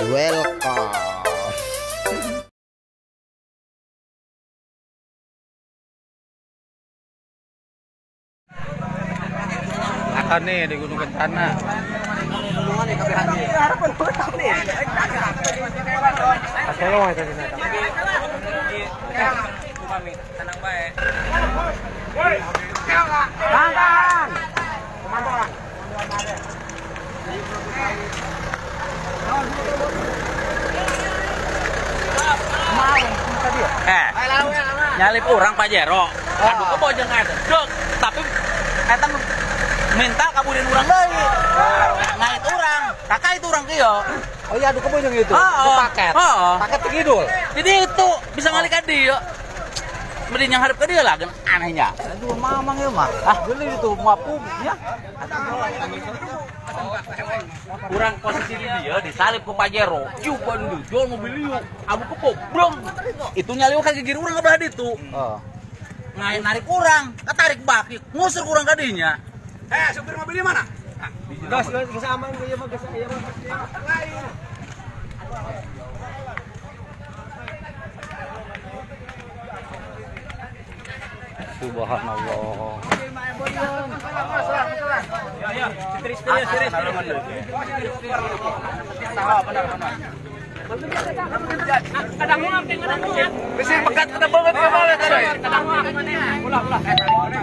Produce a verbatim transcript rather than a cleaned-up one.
welcome. Akan nih di Gunung Kencana. Tenang baik. Tahan, komandan. Eh, nyalip orang Pak Jero. Aduh ke bojeng eta. Dek, tapi eta minta kaburin urang deui. Ngait urang, kakak itu urang kieu. Oh iya, aduh kebojong itu. Heeh. Itu paket. Heeh. Paket tegidul. Jadi itu bisa ngalih ka dieu. Mending yang harap ke dia lah, kan anehnya. Aduh, mamang ya mah. Ah, beli itu mapu ya. Kurang posisi di dia disalip ke Pajero. Coba dulu jual mobil liu. Abu kepok, belum. Itu nyaliu kaki kiri urang kebelah ditu. Oh. Ngai narik kurang, ketarik baki, ngusir kurang kadinya. Eh, supir mobilnya mana? Gas, gas, gas aman ya mah, gas ya mah. Subhanallah. Ya, ya, sitris ya, sitris. Kadang mau kadang mau. Besi pekat kita banget ke bawah tadi. Kadang mau mana? Ulah, ulah.